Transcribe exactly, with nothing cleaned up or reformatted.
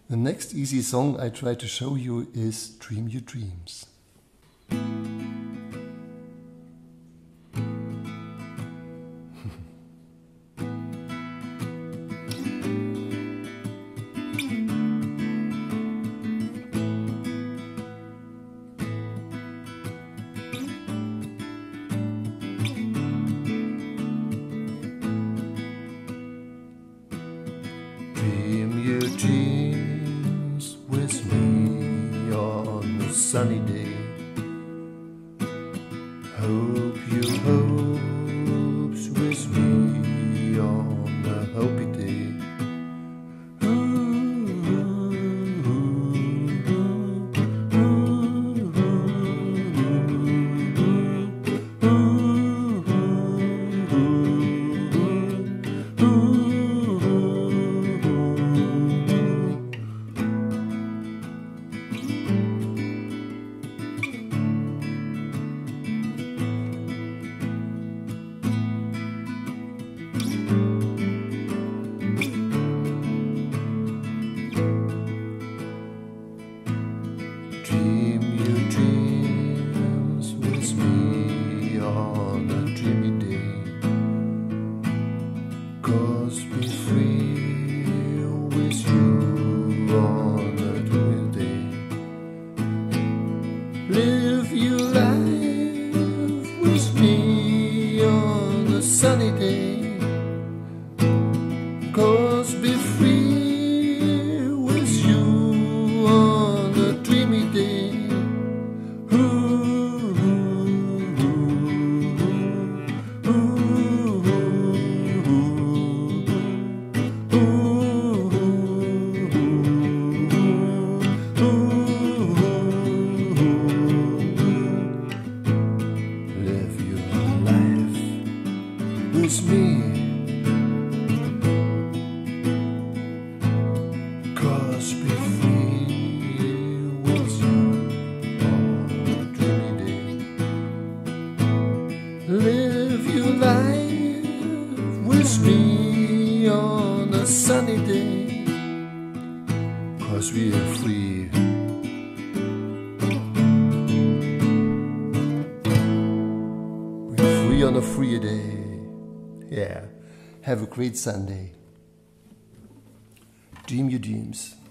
The next easy song I try to show you is Dream Your Dreams. Dream your dreams with me on a sunny day. Hope your hopes with me on a happy day. Dream your dreams with me on a dreamy day. 'Cause we're free with you on a dreamy day. Live your life with me on a sunny day. 'Cause we're free with you on a dreamy day. Ooh, ooh, ooh, ooh, ooh, live your life with me. 'Cause we're free with you on a dreamy day. Live your life with me on a sunny day. 'Cause we are free. We're free on a free day. Yeah. Have a great Sunday. Dream your dreams.